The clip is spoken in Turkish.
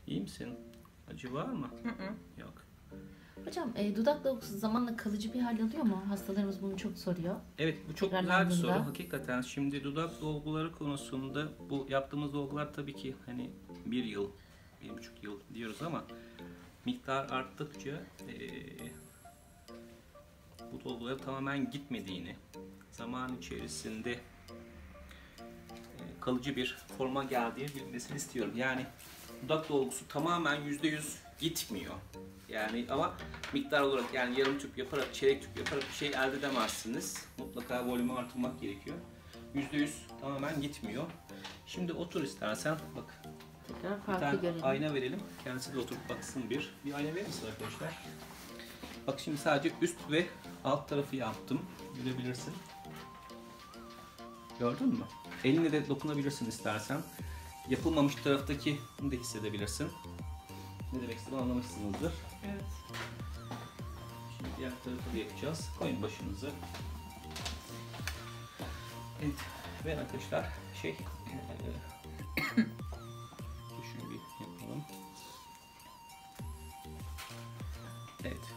İyi misin? Acı var mı? Yok. Hocam dudak dolgusu zamanla kalıcı bir hal alıyor mu? Hastalarımız bunu çok soruyor. Evet, bu çok güzel bir Tekrarlandığında. soru. Hakikaten şimdi dudak dolguları konusunda bu yaptığımız dolgular tabii ki hani 1 yıl, 1,5 yıl diyoruz ama miktar arttıkça bu dolguların tamamen gitmediğini, zaman içerisinde kalıcı bir forma geldiğini bilmesini istiyorum. Yani dudak dolgusu tamamen %100 gitmiyor. Yani ama miktar olarak, yani yarım tüp yaparak, çeyrek tüp yaparak bir şey elde edemezsiniz. Mutlaka volümü artırmak gerekiyor. %100 tamamen gitmiyor. Şimdi otur istersen. Bak, Tekrar bir farklı tane görelim. ayna verelim. Kendisi de oturup baksın bir. Bir ayna verir misin arkadaşlar? Bak şimdi sadece üst ve alt tarafı yaptım. Görebilirsin. Gördün mü? Elinle de dokunabilirsin istersen. Yapılmamış taraftaki bunu da hissedebilirsin. Ne demek istediğimi anlamışsınızdır. Evet. Şimdi diğer tarafı da yapacağız. Koyun başınızı. Evet. Ve arkadaşlar şunu bir yapalım. Evet.